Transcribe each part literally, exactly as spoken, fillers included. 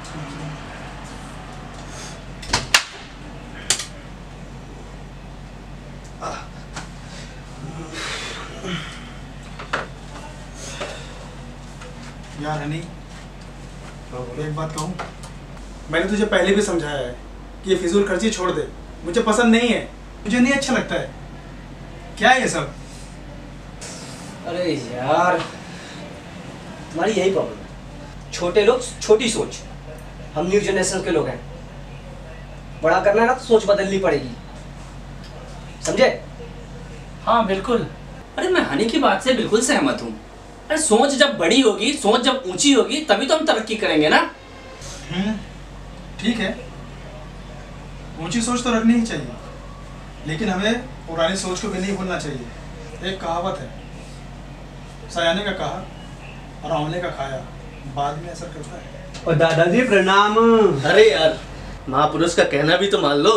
यार हनी, एक बात कहूँ, मैंने तुझे पहले भी समझाया है कि ये फिजूल खर्ची छोड़ दे। मुझे पसंद नहीं है, मुझे नहीं अच्छा लगता है। क्या है ये सब? अरे यार, तुम्हारी यही प्रॉब्लम है। छोटे लोग छोटी सोच, हम न्यू जनरेशन के लोग हैं। बड़ा करना है ना तो सोच बदलनी पड़ेगी, समझे? हाँ बिल्कुल। अरे मैं हनी की बात से बिल्कुल सहमत हूँ। अरे सोच जब बड़ी होगी, सोच जब ऊंची होगी, तभी तो हम तरक्की करेंगे ना। हम्म, ठीक है, ऊंची सोच तो रखनी ही चाहिए, लेकिन हमें पुरानी सोच को भी नहीं भूलना चाहिए। एक कहावत है, सयाने का कहा और आंवले का खाया बाद में असर करता है। और दादाजी प्रणाम। अरे यार, महापुरुष का कहना भी तो मान लो।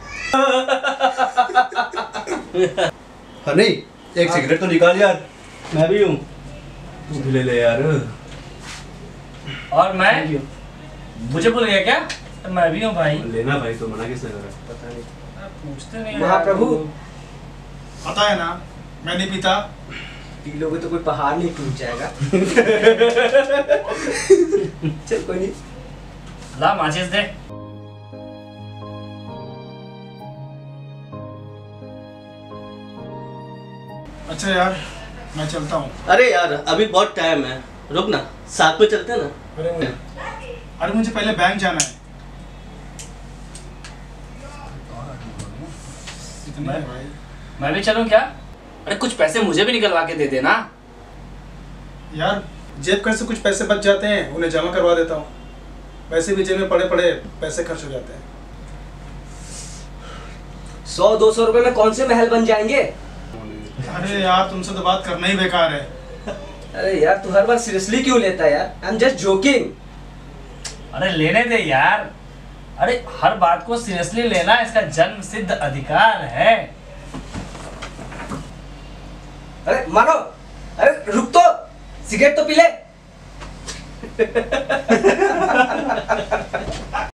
हनी, एक सिगरेट तो निकाल यार। मैं भी हूँ, तू भी ले ले यार। और मैं, मुझे भूल गया क्या? तो मैं भी हूँ भाई। लेना भाई, तो मना किसने करा? पता नहीं, पूछते नहीं महाप्रभु। पता है ना, मैं नहीं पीता। पी लोगे तो कोई पहाड़ नहीं टूट जाएगा। चल कोई नहीं, ला माचिस दे। अच्छा यार, मैं चलता हूँ। अरे यार, अभी बहुत टाइम है, रुक ना, साथ में चलते हैं ना। अरे मुझे अरे मुझे पहले बैंक जाना है। इतने है भाई। मैं भी चलूँ क्या? अरे कुछ पैसे मुझे भी निकलवा के दे देना। यार जेब कर से कुछ पैसे बच जाते हैं, उन्हें जमा करवा देता हूँ। वैसे भी जेब में पड़े पड़े पैसे खर्च हो जाते हैं। सौ दो सौ रुपए में कौन से महल बन जाएंगे? अरे यार, तुमसे तो बात करना ही बेकार है। अरे यार, तू हर बार सीरियसली क्यों लेता है यार? I am just joking. अरे लेने दे यार। अरे हर बात को सीरियसली लेना इसका जन्म सिद्ध अधिकार है। अरे मानो, अरे रुक तो, सिगरेट तो पी ले।